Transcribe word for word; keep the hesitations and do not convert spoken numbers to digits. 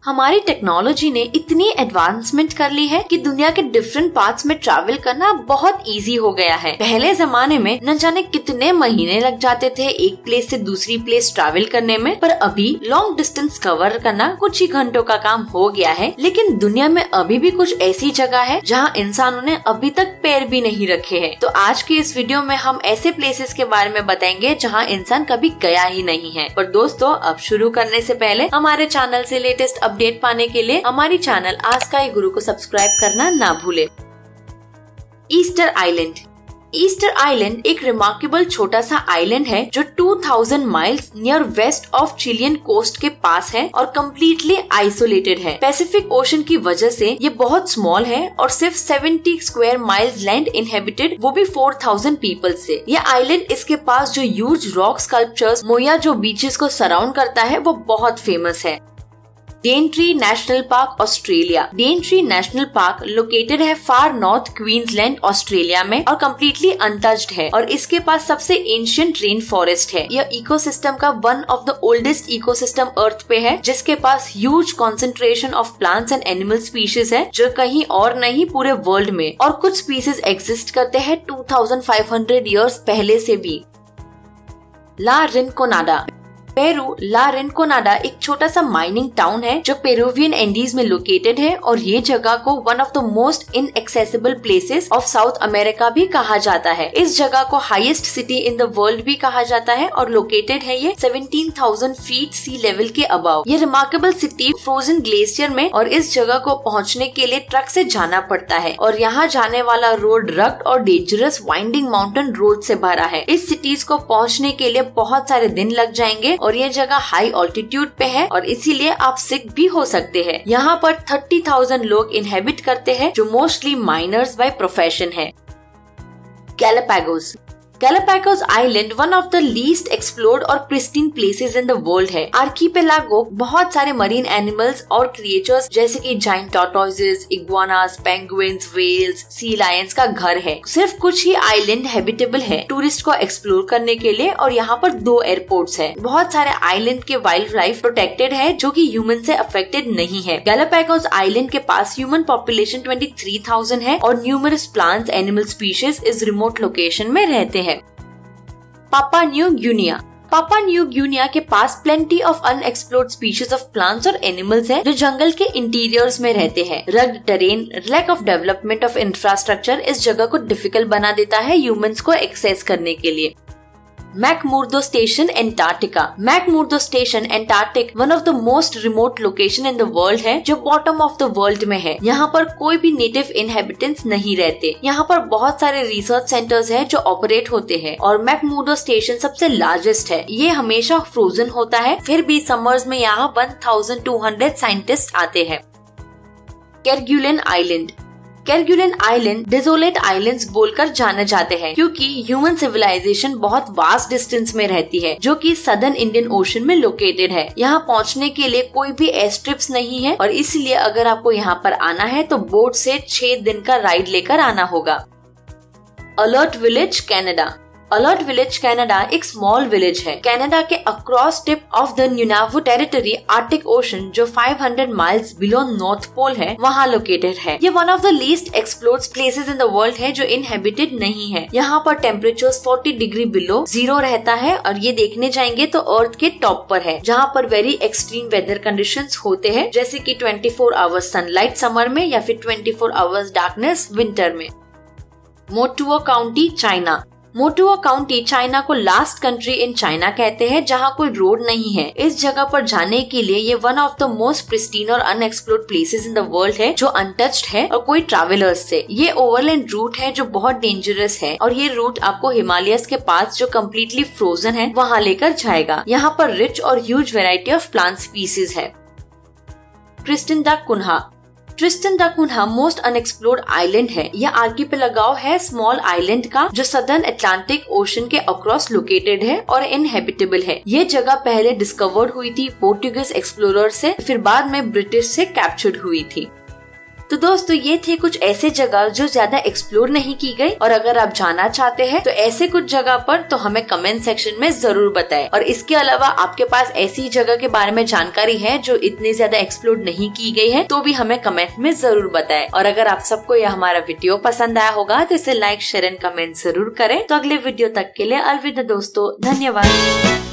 हमारी टेक्नोलॉजी ने इतनी एडवांसमेंट कर ली है कि दुनिया के डिफरेंट पार्ट्स में ट्रैवल करना बहुत इजी हो गया है। पहले जमाने में न जाने कितने महीने लग जाते थे एक प्लेस से दूसरी प्लेस ट्रैवल करने में, पर अभी लॉन्ग डिस्टेंस कवर करना कुछ ही घंटों का काम हो गया है। लेकिन दुनिया में अभी भी कुछ ऐसी जगह है जहाँ इंसानों ने अभी तक पैर भी नहीं रखे हैं। तो आज के इस वीडियो में हम ऐसे प्लेसेस के बारे में बताएंगे जहाँ इंसान कभी गया ही नहीं है। पर दोस्तों, अब शुरू करने से पहले हमारे चैनल से लेटेस्ट अपडेट पाने के लिए हमारी चैनल आस्काईगुरु को सब्सक्राइब करना ना भूले। Easter island. ईस्टर आइलैंड एक रिमार्केबल छोटा सा आइलैंड है जो दो हज़ार miles near west of Chilean coast के पास है और कम्प्लीटली आइसोलेटेड है। पैसिफिक ओशन की वजह से ये बहुत स्मॉल है और सिर्फ सत्तर स्क्वायर माइल्स लैंड इनहेबिटेड, वो भी चार हज़ार पीपल से। ये आइलैंड, इसके पास जो ह्यूज रॉक स्कल्पचर्स मोया जो बीचेस को सराउंड करता है, वो बहुत फेमस है। Daintree national park, Australia. Daintree national park located है फार नॉर्थ क्वींसलैंड, ऑस्ट्रेलिया में और कम्प्लीटली अनटच्ड है और इसके पास सबसे एंशिएंट रेन फॉरेस्ट है। यह इकोसिस्टम का one of the oldest ecosystem earth पे है, जिसके पास huge concentration of plants and animal species है जो कहीं और नहीं पूरे वर्ल्ड में, और कुछ स्पीशीज एग्जिस्ट करते हैं दो हज़ार पाँच सौ इयर्स पहले से भी। ला रिनकोनाडा। पेरू ला रिनकोनाडा एक छोटा सा माइनिंग टाउन है जो पेरुवियन एंडीज में लोकेटेड है और ये जगह को one of the most inaccessible places of south America भी कहा जाता है। इस जगह को highest city in the world भी कहा जाता है और लोकेटेड है ये सत्रह हज़ार फीट सी लेवल के अबव। ये रिमार्केबल सिटी फ्रोजन ग्लेशियर में, और इस जगह को पहुँचने के लिए ट्रक से जाना पड़ता है और यहाँ जाने वाला रोड रग्ड और डेंजरस वाइंडिंग माउंटेन रोड से भरा है। इस सिटीज को पहुँचने के लिए बहुत सारे दिन लग जाएंगे और ये जगह हाई ऑल्टीट्यूड पे है और इसीलिए आप सिक भी हो सकते हैं। यहाँ पर तीस हज़ार लोग इनहेबिट करते हैं जो मोस्टली माइनर्स बाय प्रोफेशन है। Galapagos. Galapagos island one of the least explored और pristine places in the world है। आर्कीपेलागो बहुत सारे मरीन एनिमल्स और क्रिएचर्स जैसे कि giant tortoises, iguanas, penguins, whales, sea lions का घर है। सिर्फ कुछ ही आइलैंड हैबिटेबल है टूरिस्ट को एक्सप्लोर करने के लिए और यहाँ पर दो एयरपोर्ट्स है। बहुत सारे आइलैंड के वाइल्ड लाइफ प्रोटेक्टेड है जो कि ह्यूमन से अफेक्टेड नहीं है। गैलापागोस आइलैंड के पास ह्यूमन पॉपुलेशन तेईस हज़ार है और न्यूमरस प्लांट्स एनिमल स्पीशीज इस रिमोट लोकेशन में रहते हैं। Papua New Guinea. Papua New Guinea के पास plenty of unexplored species of plants और एनिमल्स हैं जो जंगल के इंटीरियर्स में रहते हैं। Rugged terrain, lack of development of infrastructure इस जगह को डिफिकल्ट बना देता है ह्यूमंस को एक्सेस करने के लिए। McMurdo station, Antarctica. McMurdo station Antarctic one of the most remote location in the world है जो बॉटम ऑफ द वर्ल्ड में है। यहाँ पर कोई भी नेटिव इनहेबिटेंट्स नहीं रहते। यहाँ पर बहुत सारे रिसर्च सेंटर्स है जो ऑपरेट होते हैं और मैकमुर्दो स्टेशन सबसे लार्जेस्ट है। ये हमेशा फ्रोजन होता है, फिर भी समर्स में यहाँ बारह सौ साइंटिस्ट आते हैं। Kerguelen island. Kerguelen island desolate islands बोलकर जाने जाते हैं क्योंकि ह्यूमन सिविलाइजेशन बहुत वास्ट डिस्टेंस में रहती है जो कि सदर्न इंडियन ओशन में लोकेटेड है। यहाँ पहुँचने के लिए कोई भी एयर स्ट्रिप्स नहीं है और इसलिए अगर आपको यहाँ पर आना है तो बोट से छह दिन का राइड लेकर आना होगा। Alert village, Canada. Alert village Canada एक स्मॉल विलेज है। कनाडा के across tip of the Nunavut territory Arctic ocean जो पाँच सौ माइल्स बिलो नॉर्थ पोल है, वहाँ लोकेटेड है। ये one of the least explored places in the world है जो इनहेबिटेड नहीं है। यहाँ पर टेम्परेचर चालीस डिग्री बिलो जीरो रहता है और ये देखने जाएंगे तो अर्थ के टॉप पर है जहाँ पर वेरी एक्सट्रीम वेदर कंडीशंस होते हैं जैसे कि चौबीस आवर्स सनलाइट समर में या फिर चौबीस आवर्स डार्कनेस विंटर में। Motuo county, China. Motuo county China को लास्ट कंट्री इन चाइना कहते हैं जहाँ कोई रोड नहीं है। इस जगह पर जाने के लिए ये one of the most pristine और unexplored places in the world है जो अनटच्ड है और कोई ट्रैवलर्स से। ये ओवरलैंड रूट है जो बहुत डेंजरस है और ये रूट आपको हिमालयस के पास जो कम्प्लीटली फ्रोजन है वहाँ लेकर जाएगा। यहाँ पर रिच और huge variety of plant species है। Tristan da Cunha. Tristan da Cunha most unexplored island है। यह आर्कीपेलागो है स्मॉल आइलैंड का जो सदर्न अटलांटिक ओशन के अक्रॉस लोकेटेड है और इनहेबिटेबल है। ये जगह पहले डिस्कवर्ड हुई थी पोर्टुगीज एक्सप्लोरर से, फिर बाद में ब्रिटिश से कैप्चर्ड हुई थी। तो दोस्तों ये थे कुछ ऐसे जगह जो ज्यादा एक्सप्लोर नहीं की गई, और अगर आप जाना चाहते हैं तो ऐसे कुछ जगह पर तो हमें कमेंट सेक्शन में जरूर बताएं। और इसके अलावा आपके पास ऐसी जगह के बारे में जानकारी है जो इतनी ज्यादा एक्सप्लोर नहीं की गई है तो भी हमें कमेंट में जरूर बताएं। और अगर आप सबको यह हमारा वीडियो पसंद आया होगा तो इसे लाइक शेयर एंड कमेंट जरूर करें। तो अगले वीडियो तक के लिए अलविदा दोस्तों, धन्यवाद।